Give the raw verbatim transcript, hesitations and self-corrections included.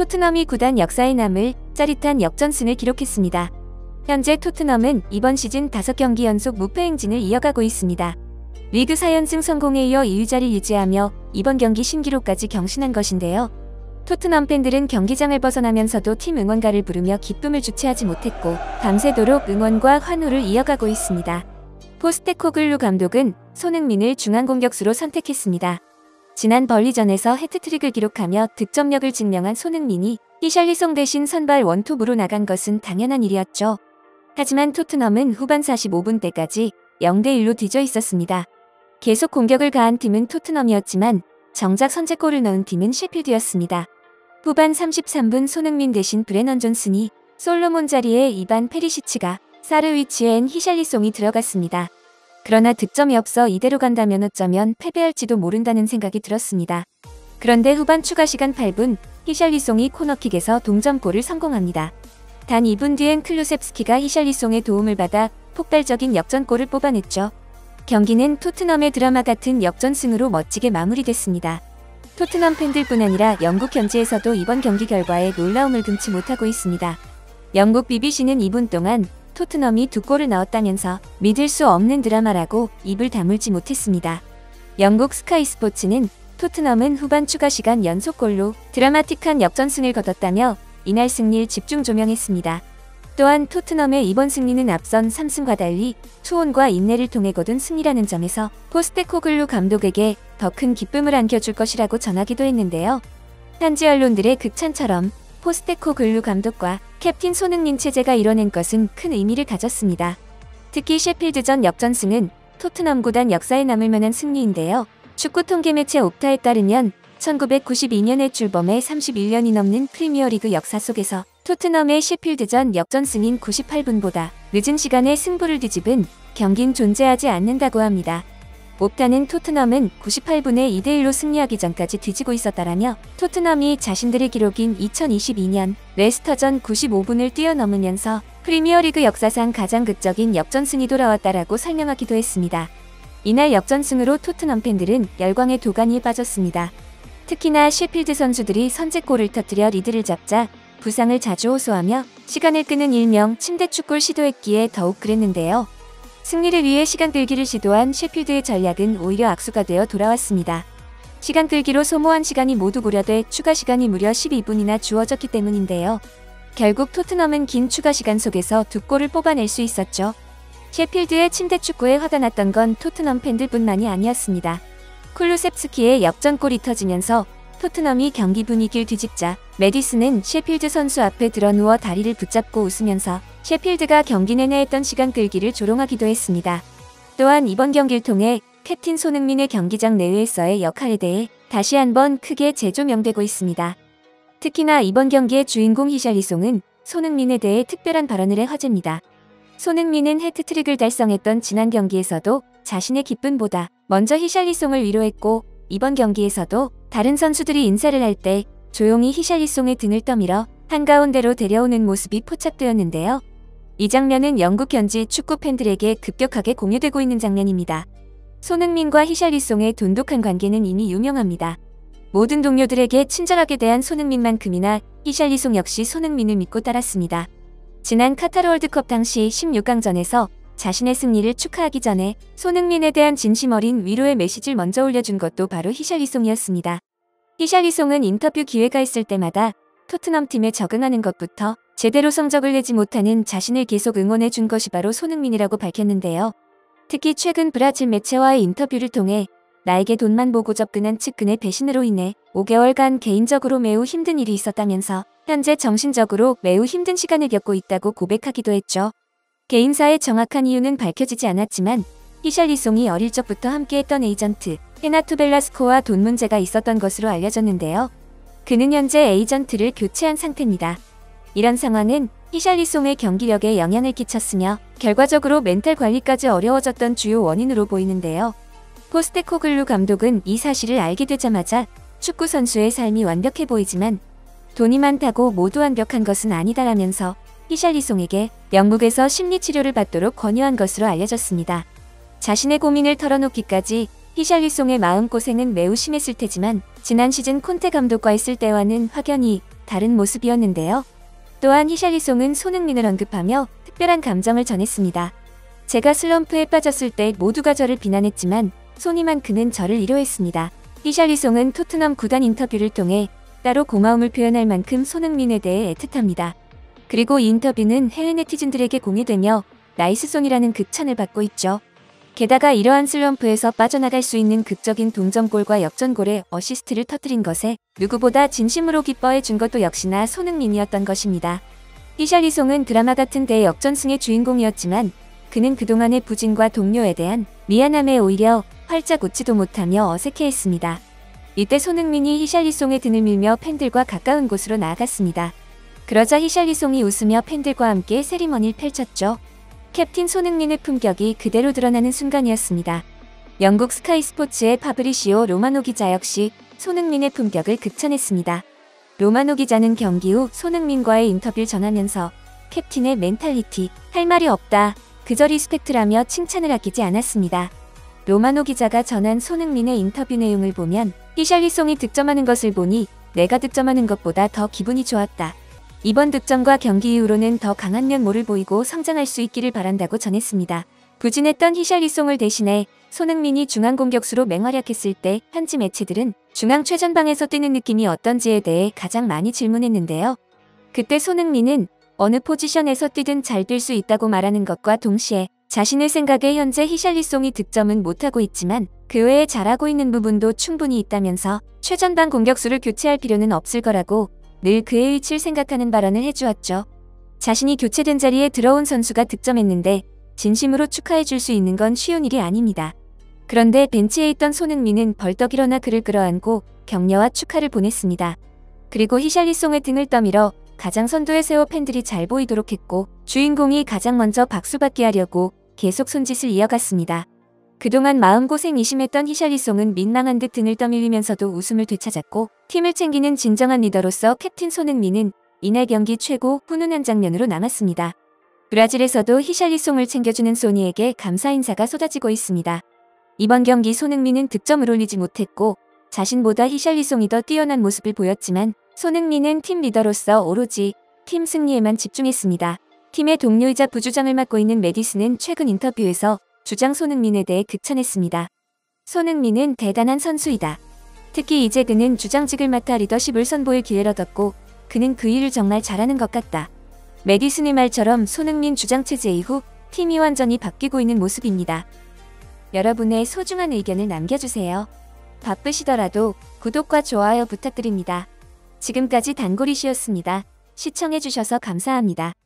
토트넘이 구단 역사에 남을 짜릿한 역전승을 기록했습니다. 현재 토트넘은 이번 시즌 다섯 경기 연속 무패 행진을 이어가고 있습니다. 리그 사 연승 성공에 이어 이 위자를 유지하며 이번 경기 신기록까지 경신한 것인데요. 토트넘 팬들은 경기장을 벗어나면서도 팀 응원가를 부르며 기쁨을 주체하지 못했고 밤새도록 응원과 환호를 이어가고 있습니다. 포스테코글루 감독은 손흥민을 중앙 공격수로 선택했습니다. 지난 벌리전에서 해트트릭을 기록하며 득점력을 증명한 손흥민이 히샬리송 대신 선발 원톱으로 나간 것은 당연한 일이었죠. 하지만 토트넘은 후반 사십오 분 때까지 영 대 일로 뒤져 있었습니다. 계속 공격을 가한 팀은 토트넘이었지만 정작 선제골을 넣은 팀은 셰필드였습니다. 후반 삼십삼 분 손흥민 대신 브레넌 존슨이 솔로몬 자리에 이반 페리시치가 사르 위치엔 히샬리송이 들어갔습니다. 그러나 득점이 없어 이대로 간다면 어쩌면 패배할지도 모른다는 생각이 들었습니다. 그런데 후반 추가 시간 팔 분 히샬리송이 코너킥에서 동점골을 성공합니다. 단 이 분 뒤엔 클루셉스키가 히샬리송의 도움을 받아 폭발적인 역전골을 뽑아냈죠. 경기는 토트넘의 드라마 같은 역전승으로 멋지게 마무리됐습니다. 토트넘 팬들뿐 아니라 영국 현지에서도 이번 경기 결과에 놀라움을 금치 못하고 있습니다. 영국 비비씨는 이 분 동안 토트넘이 두 골을 넣었다면서 믿을 수 없는 드라마라고 입을 다물지 못했습니다. 영국 스카이 스포츠는 토트넘은 후반 추가 시간 연속골로 드라마틱한 역전승을 거뒀다며 이날 승리를 집중 조명했습니다. 또한 토트넘의 이번 승리는 앞선 삼 승과 달리 투혼과 인내를 통해 거둔 승리라는 점에서 포스테코글루 감독에게 더 큰 기쁨을 안겨줄 것이라고 전하기도 했는데요. 현지 언론들의 극찬처럼 포스테코글루 감독과 캡틴 손흥민 체제가 이뤄낸 것은 큰 의미를 가졌습니다. 특히 셰필드전 역전승은 토트넘 구단 역사에 남을 만한 승리인데요. 축구 통계 매체 옵타에 따르면 천구백구십이 년에 출범해 삼십일 년이 넘는 프리미어리그 역사 속에서 토트넘의 셰필드전 역전승인 구십팔 분보다 늦은 시간에 승부를 뒤집은 경기는 존재하지 않는다고 합니다. 옵타는 토트넘은 구십팔 분에 이 대 일로 승리하기 전까지 뒤지고 있었다라며 토트넘이 자신들의 기록인 이천이십이 년 레스터전 구십오 분을 뛰어넘으면서 프리미어리그 역사상 가장 극적인 역전승이 돌아왔다라고 설명하기도 했습니다. 이날 역전승으로 토트넘 팬들은 열광의 도가니에 빠졌습니다. 특히나 셰필드 선수들이 선제골을 터뜨려 리드를 잡자 부상을 자주 호소하며 시간을 끄는 일명 침대축구를 시도했기에 더욱 그랬는데요. 승리를 위해 시간 끌기를 시도한 셰필드의 전략은 오히려 악수가 되어 돌아왔습니다. 시간 끌기로 소모한 시간이 모두 고려돼 추가 시간이 무려 십이 분이나 주어졌기 때문인데요. 결국 토트넘은 긴 추가 시간 속에서 두 골을 뽑아낼 수 있었죠. 셰필드의 침대축구에 화가 났던 건 토트넘 팬들뿐만이 아니었습니다. 쿨루셉스키의 역전골이 터지면서 토트넘이 경기 분위기를 뒤집자 메디슨은 셰필드 선수 앞에 드러누워 다리를 붙잡고 웃으면서 셰필드가 경기 내내 했던 시간 끌기를 조롱하기도 했습니다. 또한 이번 경기를 통해 캡틴 손흥민의 경기장 내외에서의 역할에 대해 다시 한번 크게 재조명되고 있습니다. 특히나 이번 경기의 주인공 히샬리송은 손흥민에 대해 특별한 발언을 해 화제입니다. 손흥민은 해트트릭을 달성했던 지난 경기에서도 자신의 기쁨보다 먼저 히샬리송을 위로했고 이번 경기에서도 다른 선수들이 인사를 할 때 조용히 히샬리송의 등을 떠밀어 한가운데로 데려오는 모습이 포착되었는데요. 이 장면은 영국 현지 축구 팬들에게 급격하게 공유되고 있는 장면입니다. 손흥민과 히샬리송의 돈독한 관계는 이미 유명합니다. 모든 동료들에게 친절하게 대한 손흥민만큼이나 히샬리송 역시 손흥민을 믿고 따랐습니다. 지난 카타르 월드컵 당시 십육 강전에서 자신의 승리를 축하하기 전에 손흥민에 대한 진심 어린 위로의 메시지를 먼저 올려준 것도 바로 히샬리송이었습니다. 히샬리송은 인터뷰 기회가 있을 때마다 토트넘 팀에 적응하는 것부터 제대로 성적을 내지 못하는 자신을 계속 응원해 준 것이 바로 손흥민이라고 밝혔는데요. 특히 최근 브라질 매체와의 인터뷰를 통해 나에게 돈만 보고 접근한 측근의 배신으로 인해 오 개월간 개인적으로 매우 힘든 일이 있었다면서 현재 정신적으로 매우 힘든 시간을 겪고 있다고 고백하기도 했죠. 개인사의 정확한 이유는 밝혀지지 않았지만 히샬리송이 어릴 적부터 함께했던 에이전트 헤나투 벨라스코와 돈 문제가 있었던 것으로 알려졌는데요. 그는 현재 에이전트를 교체한 상태입니다. 이런 상황은 히샬리송의 경기력에 영향을 끼쳤으며 결과적으로 멘탈 관리까지 어려워졌던 주요 원인으로 보이는데요. 포스테코글루 감독은 이 사실을 알게 되자마자 축구 선수의 삶이 완벽해 보이지만 돈이 많다고 모두 완벽한 것은 아니다라면서 히샬리송에게 영국에서 심리치료를 받도록 권유한 것으로 알려졌습니다. 자신의 고민을 털어놓기까지 히샬리송의 마음고생은 매우 심했을 테지만 지난 시즌 콘테 감독과 있을 때와는 확연히 다른 모습이었는데요. 또한 히샬리송은 손흥민을 언급하며 특별한 감정을 전했습니다. 제가 슬럼프에 빠졌을 때 모두가 저를 비난했지만 소니만 그는 저를 위로했습니다. 히샬리송은 토트넘 구단 인터뷰를 통해 따로 고마움을 표현할 만큼 손흥민에 대해 애틋합니다. 그리고 이 인터뷰는 해외 네티즌들에게 공유되며 나이스송이라는 극찬을 받고 있죠. 게다가 이러한 슬럼프에서 빠져나갈 수 있는 극적인 동점골과 역전골에 어시스트를 터뜨린 것에 누구보다 진심으로 기뻐해 준 것도 역시나 손흥민이었던 것입니다. 히샬리송은 드라마 같은 대역전승의 주인공이었지만 그는 그동안의 부진과 동료에 대한 미안함에 오히려 활짝 웃지도 못하며 어색해했습니다. 이때 손흥민이 히샬리송의 등을 밀며 팬들과 가까운 곳으로 나아갔습니다. 그러자 히샬리송이 웃으며 팬들과 함께 세리머니를 펼쳤죠. 캡틴 손흥민의 품격이 그대로 드러나는 순간이었습니다. 영국 스카이 스포츠의 파브리시오 로마노 기자 역시 손흥민의 품격을 극찬했습니다. 로마노 기자는 경기 후 손흥민과의 인터뷰를 전하면서 캡틴의 멘탈리티, 할 말이 없다, 그저 리스펙트라며 칭찬을 아끼지 않았습니다. 로마노 기자가 전한 손흥민의 인터뷰 내용을 보면 히샬리송이 득점하는 것을 보니 내가 득점하는 것보다 더 기분이 좋았다. 이번 득점과 경기 이후로는 더 강한 면모를 보이고 성장할 수 있기를 바란다고 전했습니다. 부진했던 히샬리송을 대신해 손흥민이 중앙 공격수로 맹활약했을 때 현지 매체들은 중앙 최전방에서 뛰는 느낌이 어떤지에 대해 가장 많이 질문했는데요. 그때 손흥민은 어느 포지션에서 뛰든 잘 뛸 수 있다고 말하는 것과 동시에 자신의 생각에 현재 히샬리송이 득점은 못하고 있지만 그 외에 잘하고 있는 부분도 충분히 있다면서 최전방 공격수를 교체할 필요는 없을 거라고 늘 그의 위치를 생각하는 발언을 해주었죠. 자신이 교체된 자리에 들어온 선수가 득점했는데 진심으로 축하해 줄 수 있는 건 쉬운 일이 아닙니다. 그런데 벤치에 있던 손흥민은 벌떡 일어나 그를 끌어안고 격려와 축하를 보냈습니다. 그리고 히샬리송의 등을 떠밀어 가장 선두에 세워 팬들이 잘 보이도록 했고 주인공이 가장 먼저 박수받게 하려고 계속 손짓을 이어갔습니다. 그동안 마음고생이 심했던 히샬리송은 민망한 듯 등을 떠밀리면서도 웃음을 되찾았고 팀을 챙기는 진정한 리더로서 캡틴 손흥민은 이날 경기 최고 훈훈한 장면으로 남았습니다. 브라질에서도 히샬리송을 챙겨주는 소니에게 감사 인사가 쏟아지고 있습니다. 이번 경기 손흥민은 득점을 올리지 못했고 자신보다 히샬리송이 더 뛰어난 모습을 보였지만 손흥민은 팀 리더로서 오로지 팀 승리에만 집중했습니다. 팀의 동료이자 부주장을 맡고 있는 메디슨은 최근 인터뷰에서 주장 손흥민에 대해 극찬했습니다. 손흥민은 대단한 선수이다. 특히 이제 그는 주장직을 맡아 리더십을 선보일 기회를 얻었고 그는 그 일을 정말 잘하는 것 같다. 메디슨의 말처럼 손흥민 주장 체제 이후 팀이 완전히 바뀌고 있는 모습입니다. 여러분의 소중한 의견을 남겨주세요. 바쁘시더라도 구독과 좋아요 부탁드립니다. 지금까지 단골이시였습니다. 시청해주셔서 감사합니다.